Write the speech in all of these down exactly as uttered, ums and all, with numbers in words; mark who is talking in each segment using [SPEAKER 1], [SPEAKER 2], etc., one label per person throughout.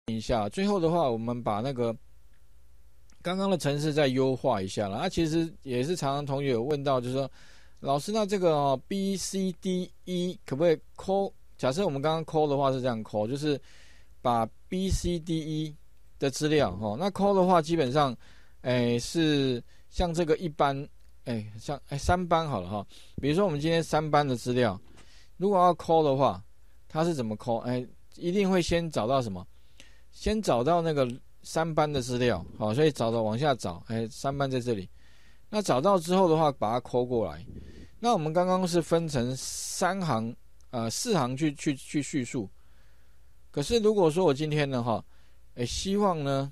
[SPEAKER 1] 一下。最后的话，我们把那个刚刚的程式再优化一下了。那、啊、其实也是常常同学有问到，就是说，老师，那这个、哦、B C D E 可不可以 call？ 假设我们刚刚 call 的话是这样 call， 就是把 B C D E 的资料哈、哦，那 call 的话基本上，哎是像这个一般，哎像哎三班好了哈、哦。比如说我们今天三班的资料，如果要 call 的话，它是怎么 call？ 哎，一定会先找到什么？先找到那个三班的资料，好，所以找到往下找，哎，三班在这里。那找到之后的话，把它抠过来。那我们刚刚是分成三行，呃，四行去去去叙述。可是如果说我今天呢，哈，哎，希望呢，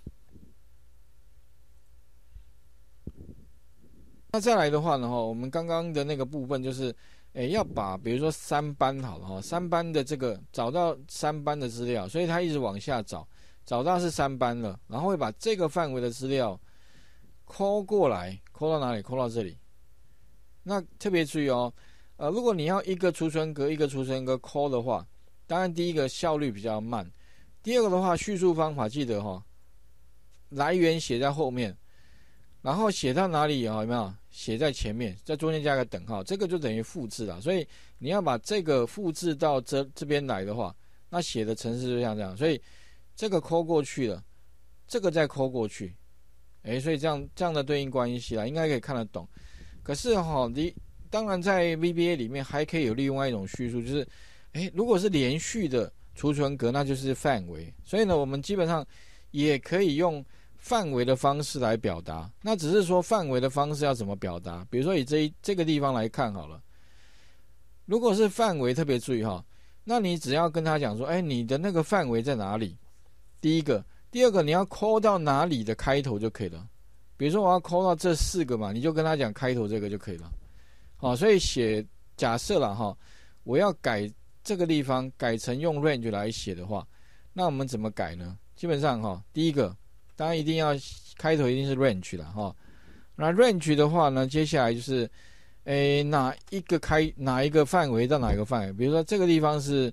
[SPEAKER 1] 那再来的话呢，哈，我们刚刚的那个部分就是，哎，要把比如说三班好了哈，三班的这个找到三班的资料，所以它一直往下找。找到是三班了，然后会把这个范围的资料抠过来，抠到哪里？抠到这里。那特别注意哦，呃，如果你要一个储存格一个储存格抠的话，当然第一个效率比较慢，第二个的话叙述方法记得哈、哦，来源写在后面，然后写到哪里啊、哦？有没有写在前面，在中间加个等号，这个就等于复制了。所以你要把这个复制到这这边来的话，那写的程式就像这样，所以。这个抠过去了，这个再抠过去，哎，所以这样这样的对应关系啦，应该可以看得懂。可是哈、哦，你当然在 V B A 里面还可以有另外一种叙述，就是，哎，如果是连续的储存格，那就是范围。所以呢，我们基本上也可以用范围的方式来表达。那只是说范围的方式要怎么表达？比如说以这一这个地方来看好了，如果是范围，特别注意哈，那你只要跟他讲说，哎，你的那个范围在哪里？第一个，第二个，你要抠到哪里的开头就可以了。比如说我要抠到这四个嘛，你就跟他讲开头这个就可以了。好，所以写假设了哈，我要改这个地方改成用 range 来写的话，那我们怎么改呢？基本上哈，第一个当然一定要开头一定是 range 啦哈。那 range 的话呢，接下来就是诶哪一个开哪一个范围到哪一个范围，比如说这个地方是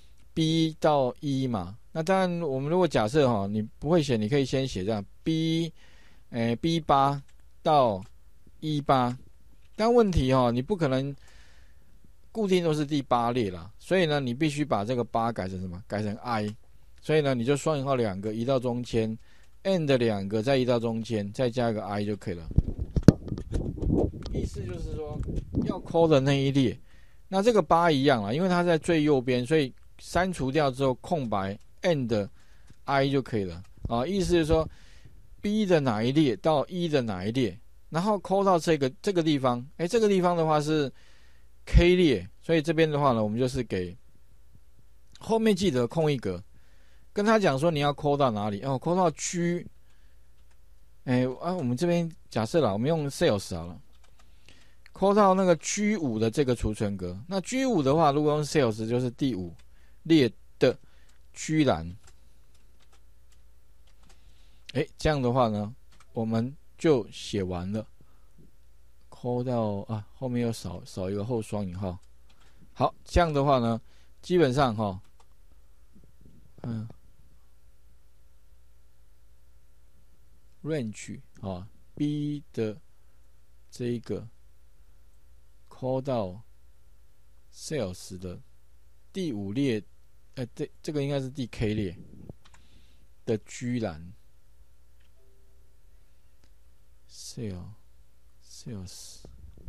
[SPEAKER 1] B 到 E 嘛。那当然，我们如果假设哈，你不会写，你可以先写这样 B， 诶 B 八 到 E 八，但问题哈，你不可能固定都是第八列啦，所以呢，你必须把这个八改成什么？改成 I， 所以呢，你就双引号两个移到中间 ，and 两个再移到中间，再加一个 I 就可以了。意思就是说，要抠的那一列，那这个八一样啦，因为它在最右边，所以删除掉之后空白。and I 就可以了啊，意思是说 B 的哪一列到 E 的哪一列，然后抠到这个这个地方，哎，这个地方的话是 K 列，所以这边的话呢，我们就是给后面记得空一格，跟他讲说你要抠到哪里哦，抠到 G， 哎啊，我们这边假设了，我们用 sales 好了，抠到那个 G 五 的这个储存格，那 G 五 的话，如果用 sales 就是第五列的。居然，哎，这样的话呢，我们就写完了。抠到啊，后面又少少一个后双引号。好，这样的话呢，基本上哈、哦，嗯 ，range 啊 ，B 的这一个抠到 sales 的第五列。呃，这这个应该是第 K 列的居栏 ，sales sales，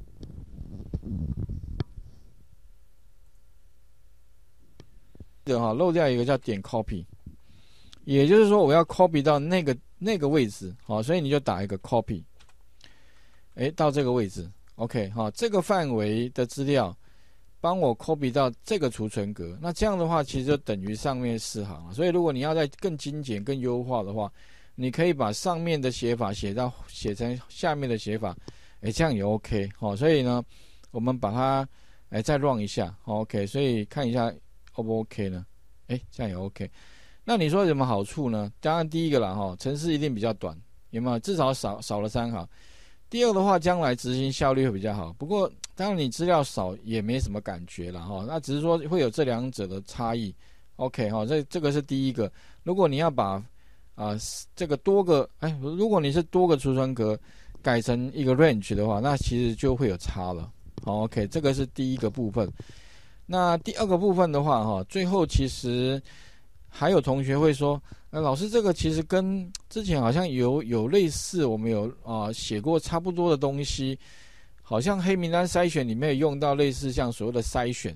[SPEAKER 1] 的哈漏掉一个叫点 copy， 也就是说我要 copy 到那个那个位置，好，所以你就打一个 copy， 哎，到这个位置 ，OK， 好，这个范围的资料。帮我 copy 到这个储存格，那这样的话其实就等于上面四行了。所以如果你要再更精简、更优化的话，你可以把上面的写法写到写成下面的写法，哎，这样也 OK 哦。所以呢，我们把它哎再 run 一下 ，OK。所以看一下 O 不 OK 呢？哎，这样也 OK。那你说有什么好处呢？当然第一个啦哈，程式一定比较短，有没有？至少少少了三行。第二的话，将来执行效率会比较好。不过，当然你资料少也没什么感觉啦哈。那只是说会有这两者的差异。OK 哈，这这个是第一个。 如果你要把啊、呃、这个多个哎，如果你是多个储存格改成一个 range 的话，那其实就会有差了。好 ，OK， 这个是第一个部分。那第二个部分的话，哈，最后其实还有同学会说，呃，老师这个其实跟之前好像有有类似，我们有啊写过差不多的东西，好像黑名单筛选里面有用到类似像所谓的筛选。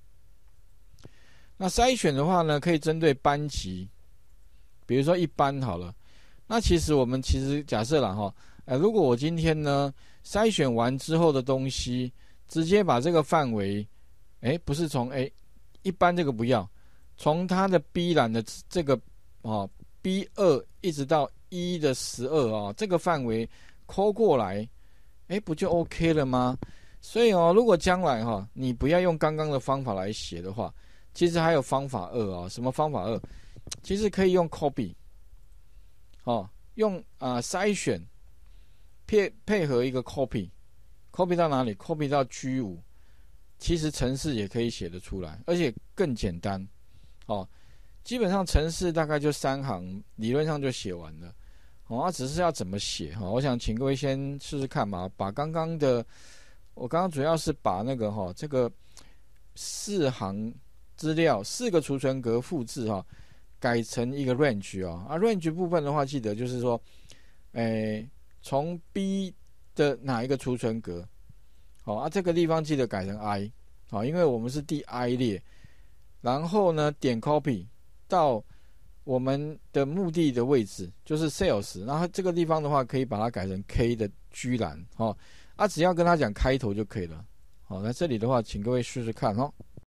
[SPEAKER 1] 那筛选的话呢，可以针对班级，比如说一班好了。那其实我们其实假设啦哈，呃，如果我今天呢筛选完之后的东西，直接把这个范围，哎，不是从哎一般这个不要，从它的 B 栏的这个哦 B 二 一直到一的十二啊，这个范围抠过来，哎，不就 OK 了吗？所以哦，如果将来哈、哦，你不要用刚刚的方法来写的话，其实还有方法二啊、哦。什么方法二？其实可以用 copy， 哦，用啊、呃、筛选配配合一个 copy。copy 到哪里 ？copy 到 G 五， 其实程式也可以写得出来，而且更简单。哦，基本上程式大概就三行，理论上就写完了。哦，啊、只是要怎么写哈、哦？我想请各位先试试看嘛，把刚刚的，我刚刚主要是把那个哈、哦、这个四行资料四个储存格复制哈、哦，改成一个 range 啊、哦。啊 range 部分的话，记得就是说，诶，从 B 的哪一个储存格，好、哦、啊，这个地方记得改成 I， 好、哦，因为我们是第 I 列，然后呢点 copy 到我们的目的的位置，就是 sales， 然后这个地方的话可以把它改成 K 的 G 栏，哦，啊，只要跟他讲开头就可以了，好、哦，那这里的话，请各位试试看哦。